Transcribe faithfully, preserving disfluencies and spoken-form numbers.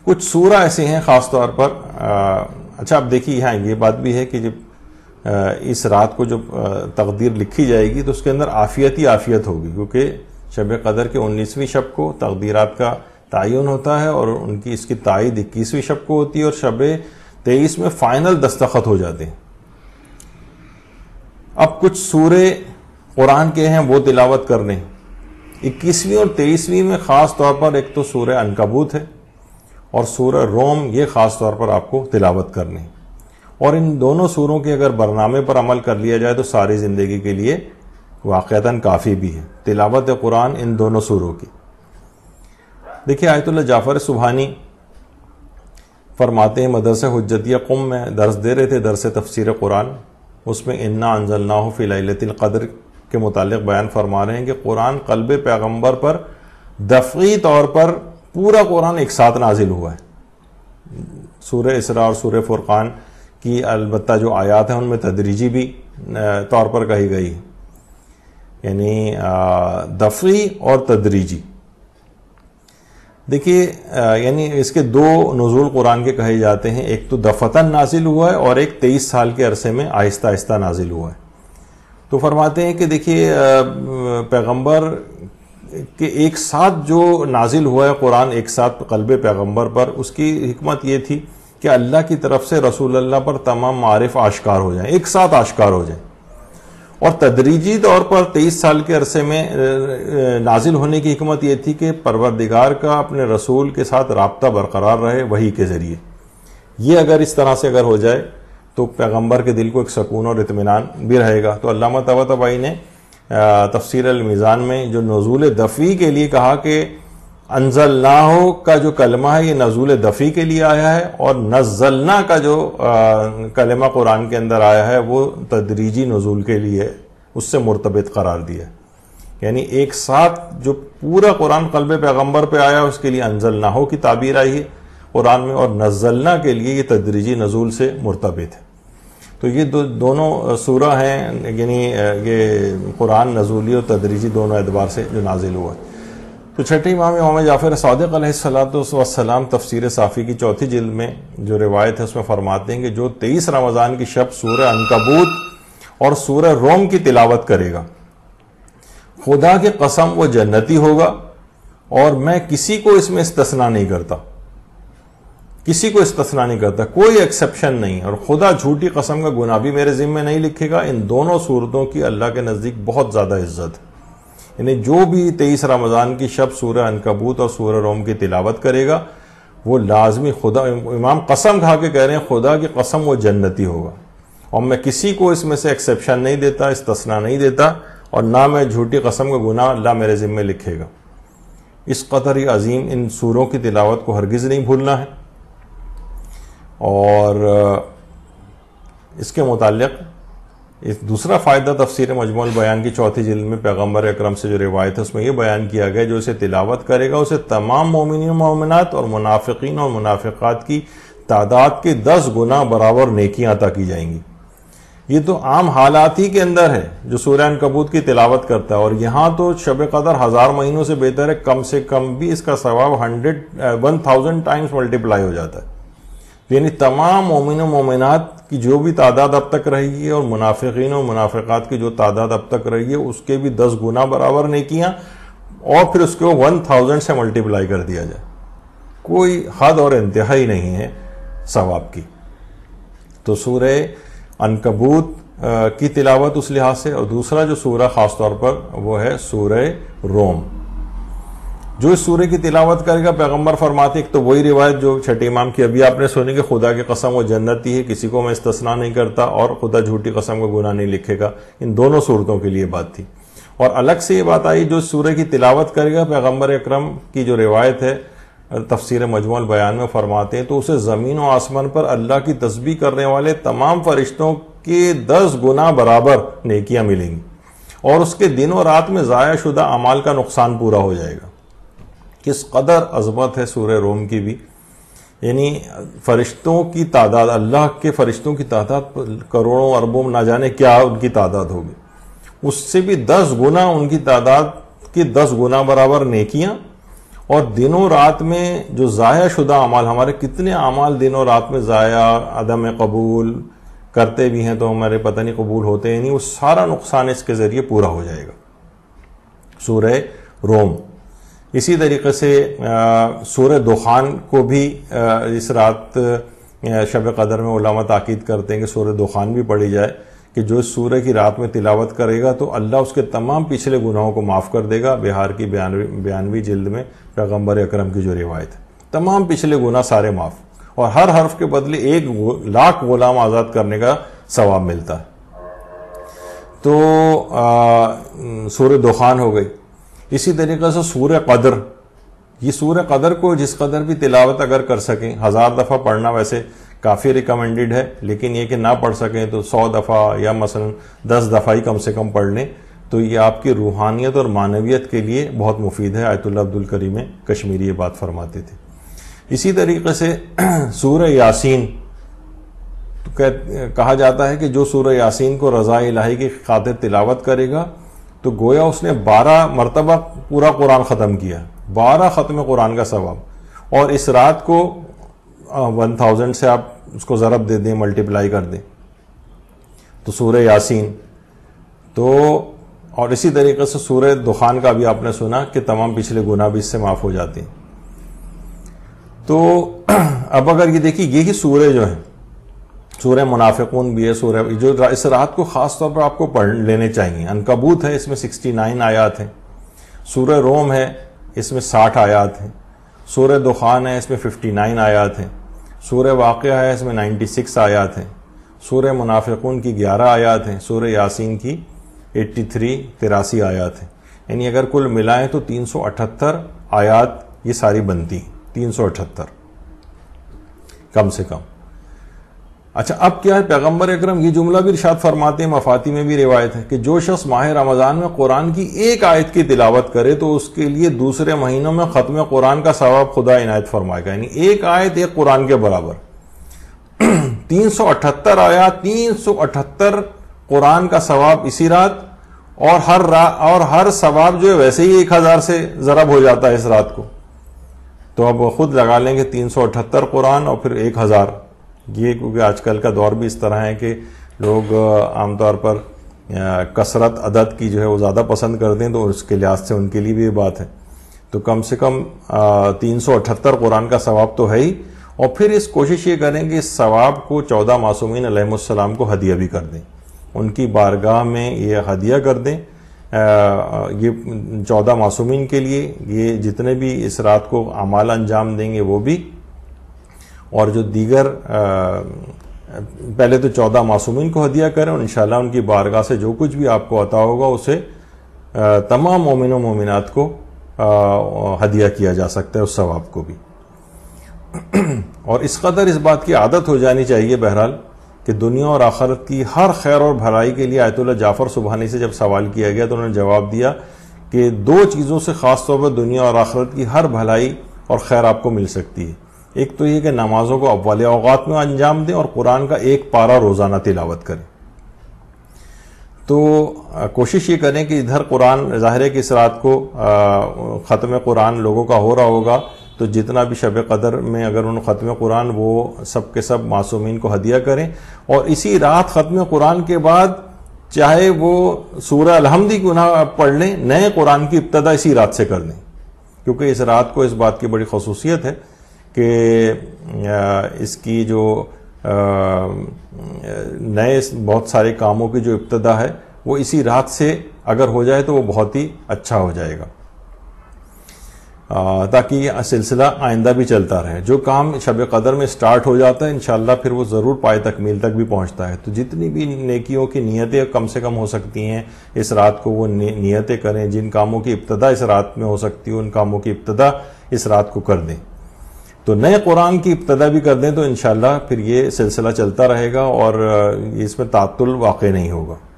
کچھ سورہ ایسے ہیں خاص طور پر اچھا اب دیکھیے یہاں یہ بات بھی ہے کہ جب اس رات کو جب تقدیر لکھی جائے گی تو اس کے اندر عافیت ہی عافیت ہوگی، کیونکہ شب قدر کے انیسویں شب کو تقدیرات کا تعین ہوتا ہے اور ان کی اس کی تائید اکیسویں شب کو ہوتی ہے اور شب تیئیس میں فائنل دستخط ہو جاتے ہیں۔ اب کچھ سورے قرآن کے ہیں وہ تلاوت کر لیں۔ اکیسویں اور تیئیسویں میں خاص طور پر ایک تو سورہ عنکبوت ہے اور سورہ روم، یہ خاص طور پر آپ کو تلاوت کرنے ہیں، اور ان دونوں سوروں کے اگر برنامے پر عمل کر لیا جائے تو ساری زندگی کے لیے واقعتاً کافی بھی ہے تلاوت قرآن ان دونوں سوروں کی۔ دیکھیے آیت اللہ جعفر سبحانی فرماتے ہیں مدرسہ حجتیہ قم میں درس دے رہے تھے، درس تفسیر قرآن، اس میں انا انزلناہ فی لیلۃ القدر کے متعلق بیان فرما رہے ہیں کہ قرآن قلب پیغمبر پر دفعی طور پر پورا قرآن ایک ساتھ نازل ہوا ہے۔ سورہ اسراء اور سورہ فرقان کی البتہ جو آیات ہیں ان میں تدریجی بھی طور پر کہی گئی ہے، یعنی دفعی اور تدریجی۔ دیکھیے یعنی اس کے دو نزول قرآن کے کہے جاتے ہیں، ایک تو دفعتاً نازل ہوا ہے اور ایک تیئیس سال کے عرصے میں آہستہ آہستہ نازل ہوا ہے۔ تو فرماتے ہیں کہ دیکھیے پیغمبر کہ ایک ساتھ جو نازل ہوا ہے قرآن ایک ساتھ قلب پیغمبر پر، اس کی حکمت یہ تھی کہ اللہ کی طرف سے رسول اللہ پر تمام معارف آشکار ہو جائیں، ایک ساتھ آشکار ہو جائیں، اور تدریجی طور پر تیئیس سال کے عرصے میں نازل ہونے کی حکمت یہ تھی کہ پروردگار کا اپنے رسول کے ساتھ رابطہ برقرار رہے وحی کے ذریعے۔ یہ اگر اس طرح سے اگر ہو جائے تو پیغمبر کے دل کو ایک سکون اور اطمینان بھی رہے گا۔ تو علامہ طباطبائی نے تفسیر المیزان میں جو نزول دفعی کے لیے کہا کہ انزلناہ کا جو کلمہ ہے یہ نزول دفعی کے لیے آیا ہے، اور نزلنا کا جو کلمہ قرآن کے اندر آیا ہے وہ تدریجی نزول کے لیے اس سے مرتبط قرار دیا ہے، یعنی ایک ساتھ جو پورا قرآن قلب پیغمبر پہ آیا اس کے لیے انزلناہ کی تعبیر آئی ہے قرآن میں، اور نزلنا کے لیے یہ تدریجی نزول سے مرتبط ہے۔ تو یہ دو دونوں سورہ ہیں، یعنی یہ قرآن نزولی اور تدریجی دونوں اعتبار سے جو نازل ہوا ہے۔ تو چھٹے امام امام جعفر صادق علیہ الصلوۃ والسلام تفسیر صافی کی چوتھی جلد میں جو روایت ہے اس میں فرماتے ہیں کہ جو تیئیس رمضان کی شب سورہ عنکبوت اور سورہ روم کی تلاوت کرے گا، خدا کی قسم وہ جنتی ہوگا، اور میں کسی کو اس میں استثناء نہیں کرتا، کسی کو استثناء نہیں کرتا، کوئی ایکسیپشن نہیں، اور خدا جھوٹی قسم کا گناہ بھی میرے ذمہ نہیں لکھے گا۔ ان دونوں صورتوں کی اللہ کے نزدیک بہت زیادہ عزت ہے، یعنی جو بھی تیئیس رمضان کی شب سورہ عنکبوت اور سورہ روم کی تلاوت کرے گا وہ لازمی، خدا امام قسم کھا کے کہہ رہے ہیں خدا کی قسم وہ جنتی ہوگا، اور میں کسی کو اس میں سے ایکسیپشن نہیں دیتا، استثناء نہیں دیتا، اور نہ میں جھوٹی قسم کا گناہ اللہ میرے ذمہ لکھے گا۔ اس قدر ہی عظیم ان سوروں کی تلاوت کو ہرگز نہیں بھولنا ہے۔ اور اس کے متعلق ایک دوسرا فائدہ تفسیر مجموع البیان کی چوتھی جلد میں پیغمبر اکرم سے جو روایت ہے اس میں یہ بیان کیا گیا جو اسے تلاوت کرے گا اسے تمام مومنین و مومنات اور منافقین اور منافقات کی تعداد کے دس گنا برابر نیکیاں عطا کی جائیں گی۔ یہ تو عام حالات ہی کے اندر ہے جو سورہ عنکبوت کی تلاوت کرتا ہے، اور یہاں تو شب قدر ہزار مہینوں سے بہتر ہے، کم سے کم بھی اس کا ثواب hundred one thousand times multiply ہو جاتا ہے، یعنی تمام مومن و مومنات کی جو بھی تعداد اب تک رہی ہے اور منافقین و منافقات کی جو تعداد اب تک رہی ہے اس کے بھی دس گنا برابر نیکیاں، اور پھر اس کو ون تھاؤزینڈ سے ملٹیپلائی کر دیا جائے، کوئی حد اور انتہا ہی نہیں ہے ثواب کی۔ تو سورہ عنکبوت کی تلاوت اس لحاظ سے، اور دوسرا جو سورہ خاص طور پر وہ ہے سورہ روم، جو اس سورہ کی تلاوت کرے گا پیغمبر فرماتے ایک تو وہی روایت جو چھٹے امام کی ابھی آپ نے سنی کہ خدا کی قسم وہ جنتی ہے، کسی کو میں استثناء نہیں کرتا، اور خدا جھوٹی قسم کا گناہ نہیں لکھے گا، ان دونوں صورتوں کے لیے بات تھی۔ اور الگ سے یہ بات آئی جو اس سورہ کی تلاوت کرے گا پیغمبر اکرم کی جو روایت ہے تفسیر مجموع البیان میں فرماتے ہیں تو اسے زمین و آسمان پر اللہ کی تسبیح کرنے والے تمام فرشتوں کے دس گنا برابر نیکیاں ملیں گی، اور اس کے دن و رات میں ضائع شدہ اعمال کا نقصان پورا ہو جائے گا۔ کس قدر عظمت ہے سورہ روم کی بھی، یعنی فرشتوں کی تعداد، اللہ کے فرشتوں کی تعداد کروڑوں اربوں نہ جانے کیا ان کی تعداد ہوگی، اس سے بھی دس گنا ان کی تعداد کی دس گنا برابر نیکیاں، اور دنوں رات میں جو ضائع شدہ اعمال، ہمارے کتنے اعمال دنوں رات میں ضائع، عدم قبول، کرتے بھی ہیں تو ہمارے پتہ نہیں قبول ہوتے ہیں نہیں، وہ سارا نقصان اس کے ذریعے پورا ہو جائے گا. سورہ روم. اسی طریقے سے سورہ دخان کو بھی اس رات شب قدر میں علماء تاکید کرتے ہیں کہ سورہ دخان بھی پڑھی جائے، کہ جو اس سورہ کی رات میں تلاوت کرے گا تو اللہ اس کے تمام پچھلے گناہوں کو معاف کر دے گا. بہار کی بیانوی جلد میں پیغمبر اکرم کی جو روایت ہے، تمام پچھلے گناہ سارے معاف، اور ہر حرف کے بدلے ایک لاکھ غلام آزاد کرنے کا ثواب ملتا ہے. تو سورہ دخان ہو گئی. اسی طریقے سے سورہ قدر. یہ سورہ قدر کو جس قدر بھی تلاوت اگر کر سکیں، ہزار دفعہ پڑھنا ویسے کافی ریکمینڈڈ ہے، لیکن یہ کہ نہ پڑھ سکیں تو سو دفعہ یا مثلا دس دفعہ ہی کم سے کم پڑھ لیں، تو یہ آپ کی روحانیت اور معنویت کے لیے بہت مفید ہے. آیت اللہ عبدالکریم کشمیری یہ بات فرماتے تھے. اسی طریقے سے سورہ یاسین، تو کہا جاتا ہے کہ جو سورہ یاسین کو رضا الہی کی خاطر تلاوت کرے گا تو گویا اس نے بارہ مرتبہ پورا قرآن ختم کیا، بارہ ختم قرآن کا ثواب. اور اس رات کو ون تھاؤزینڈ سے آپ اس کو ضرب دے دیں، ملٹیپلائی کر دیں تو سورہ یاسین. تو اور اسی طریقے سے سورہ دخان کا بھی آپ نے سنا کہ تمام پچھلے گناہ بھی اس سے معاف ہو جاتے ہیں. تو اب اگر یہ دیکھیے یہی سورہ جو ہیں، سورہ منافقون بھی ہے، سورہ جو اس رات کو خاص طور پر آپ کو پڑھ لینے چاہیے. عنکبوت ہے، اس میں سکسٹی نائن آیات ہیں. سورہ روم ہے، اس میں ساٹھ آیات ہیں. سورہ دخان ہے، اس میں ففٹی نائن آیات ہیں. سورہ واقعہ ہے، اس میں نائنٹی سکس آیات ہیں. سورہ منافقون کی گیارہ آیات ہیں. سورہ یاسین کی ایٹی تھری تراسی آیات ہیں. یعنی اگر کل ملائیں تو تین سو اٹھتر آیات یہ ساری بنتی ہیں، تین سو اٹھتر کم سے کم. اچھا اب کیا ہے، پیغمبر اکرم یہ جملہ بھی ارشاد فرماتے ہیں، مفاتی میں بھی روایت ہے کہ جو شخص ماہ رمضان میں قرآن کی ایک آیت کی تلاوت کرے تو اس کے لیے دوسرے مہینوں میں ختم قرآن کا ثواب خدا عنایت فرمائے گا. یعنی ایک آیت ایک قرآن کے برابر. تین سو اٹھتر آیات، تین سو اٹھتر قرآن کا ثواب اسی رات، اور ہر را اور ہر ثواب جو ہے ویسے ہی ایک ہزار سے ضرب ہو جاتا ہے اس رات کو. تو اب خود لگا لیں گے تین سو اٹھتر قرآن اور پھر ایک ہزار. یہ کیونکہ آج کل کا دور بھی اس طرح ہے کہ لوگ عام طور پر کثرت عدد کی جو ہے وہ زیادہ پسند کرتے ہیں، تو اس کے لحاظ سے ان کے لیے بھی یہ بات ہے. تو کم سے کم تین سو اٹھتر قرآن کا ثواب تو ہے ہی، اور پھر اس کوشش یہ کریں کہ اس ثواب کو چودہ معصومین علیہ السلام کو ہدیہ بھی کر دیں، ان کی بارگاہ میں یہ ہدیہ کر دیں. یہ چودہ معصومین کے لیے یہ جتنے بھی اس رات کو اعمال انجام دیں گے وہ بھی، اور جو دیگر پہلے تو چودہ معصومین کو ہدیہ کریں، اور انشاءاللہ ان کی بارگاہ سے جو کچھ بھی آپ کو عطا ہوگا اسے تمام مومن و مومنات کو ہدیہ کیا جا سکتا ہے، اس ثواب کو بھی. اور اس قدر اس بات کی عادت ہو جانی چاہیے بہرحال کہ دنیا اور آخرت کی ہر خیر اور بھلائی کے لیے آیت اللہ جعفر سبحانی سے جب سوال کیا گیا تو انہوں نے جواب دیا کہ دو چیزوں سے خاص طور پر دنیا اور آخرت کی ہر بھلائی اور خیر آپ کو مل سکتی ہے. ایک تو یہ کہ نمازوں کو اول اوقات میں انجام دیں، اور قرآن کا ایک پارہ روزانہ تلاوت کریں. تو کوشش یہ کریں کہ ادھر قرآن، ظاہر ہے کہ اس رات کو ختم قرآن لوگوں کا ہو رہا ہوگا، تو جتنا بھی شب قدر میں اگر انہوں ختم قرآن وہ سب کے سب معصومین کو ہدیہ کریں. اور اسی رات ختم قرآن کے بعد چاہے وہ سورہ الحمد کی گناہ پڑھ لیں، نئے قرآن کی ابتدا اسی رات سے کر لیں، کیونکہ اس رات کو اس بات کی بڑی خصوصیت ہے کہ اس کی جو نئے بہت سارے کاموں کی جو ابتدا ہے وہ اسی رات سے اگر ہو جائے تو وہ بہت ہی اچھا ہو جائے گا، تاکہ یہ سلسلہ آئندہ بھی چلتا رہے. جو کام شب قدر میں سٹارٹ ہو جاتا ہے انشاءاللہ پھر وہ ضرور پائے تکمیل تک بھی پہنچتا ہے. تو جتنی بھی نیکیوں کی نیتیں کم سے کم ہو سکتی ہیں اس رات کو وہ نیتیں کریں. جن کاموں کی ابتدا اس رات میں ہو سکتی ہے ان کاموں کی ابتدا اس رات کو کر دیں. تو نئے قرآن کی ابتدا بھی کر دیں تو انشاءاللہ پھر یہ سلسلہ چلتا رہے گا اور اس میں تعطل واقع نہیں ہوگا.